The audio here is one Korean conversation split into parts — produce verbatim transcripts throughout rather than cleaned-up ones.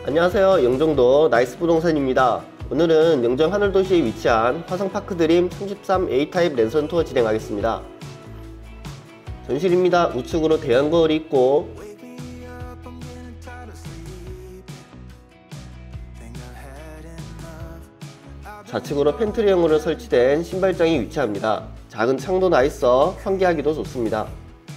안녕하세요. 영종도 나이스 부동산입니다. 오늘은 영정 하늘도시에 위치한 화성파크드림 삼십삼 에이 타입 랜선 투어 진행하겠습니다. 전실입니다. 우측으로 대형 거울이 있고 좌측으로 팬트리형으로 설치된 신발장이 위치합니다. 작은 창도 나있어 환기하기도 좋습니다.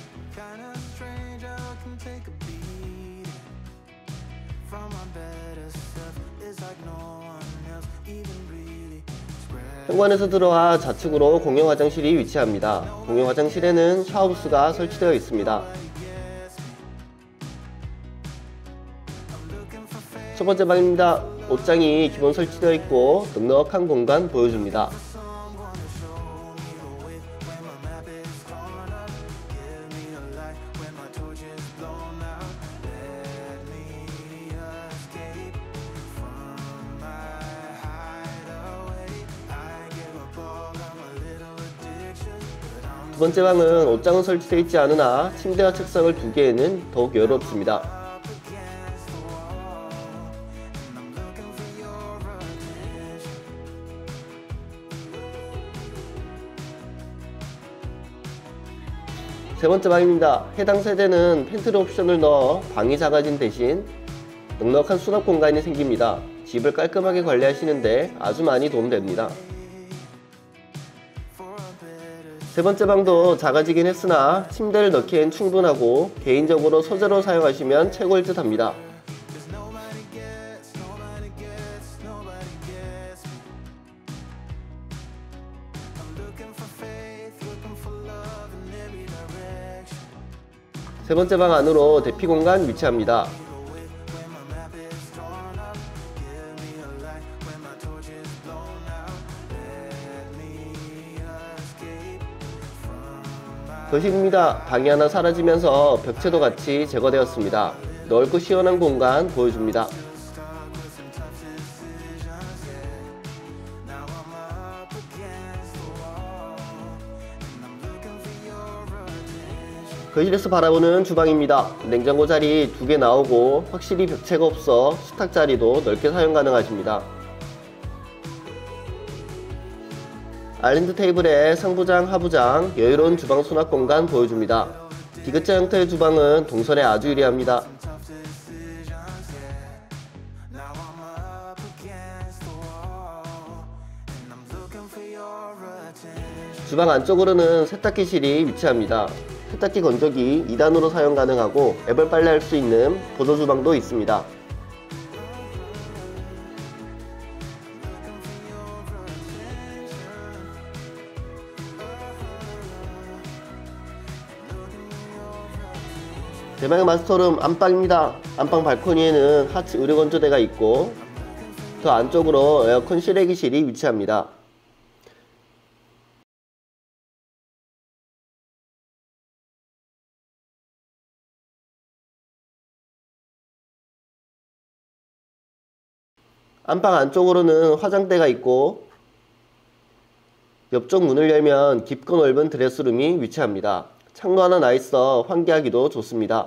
현관에서 들어와 좌측으로 공용 화장실이 위치합니다. 공용 화장실에는 샤워부스가 설치되어 있습니다. 첫 번째 방입니다. 옷장이 기본 설치되어 있고 넉넉한 공간 보여줍니다. 두 번째 방은 옷장은 설치되어 있지 않으나 침대와 책상을 두기에는 더욱 여유롭습니다. 세 번째 방입니다. 해당 세대는 팬트리 옵션을 넣어 방이 작아진 대신 넉넉한 수납 공간이 생깁니다. 집을 깔끔하게 관리하시는데 아주 많이 도움됩니다. 세 번째 방도 작아지긴 했으나 침대를 넣기엔 충분하고 개인적으로 소재로 사용하시면 최고일 듯 합니다. 세 번째 방 안으로 대피 공간 위치합니다. 거실입니다. 방이 하나 사라지면서 벽체도 같이 제거되었습니다. 넓고 시원한 공간 보여줍니다. 거실에서 바라보는 주방입니다. 냉장고 자리 두 개 나오고 확실히 벽체가 없어 식탁 자리도 넓게 사용 가능하십니다. 아일랜드 테이블에 상부장, 하부장, 여유로운 주방 수납 공간 보여줍니다. 디귿자 형태의 주방은 동선에 아주 유리합니다. 주방 안쪽으로는 세탁기실이 위치합니다. 세탁기 건조기 이 단으로 사용 가능하고 애벌 빨래할 수 있는 보조 주방도 있습니다. 대망의 마스터룸 안방입니다. 안방 발코니에는 하츠 의료 건조대가 있고 더 안쪽으로 에어컨 실외기실이 위치합니다. 안방 안쪽으로는 화장대가 있고 옆쪽 문을 열면 깊고 넓은 드레스룸이 위치합니다. 창도 하나 나있어 환기하기도 좋습니다.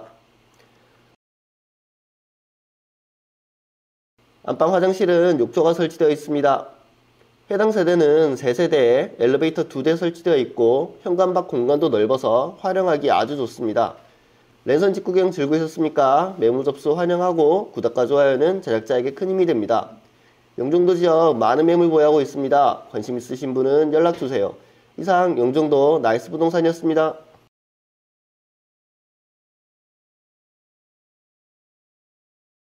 안방 화장실은 욕조가 설치되어 있습니다. 해당 세대는 세 세대에 엘리베이터 두 대 설치되어 있고 현관 밖 공간도 넓어서 활용하기 아주 좋습니다. 랜선 집 구경 즐거우셨습니까? 매물 접수 환영하고 구독과 좋아요는 제작자에게 큰 힘이 됩니다. 영종도 지역 많은 매물 보유하고 있습니다. 관심 있으신 분은 연락주세요. 이상 영종도 나이스 부동산이었습니다.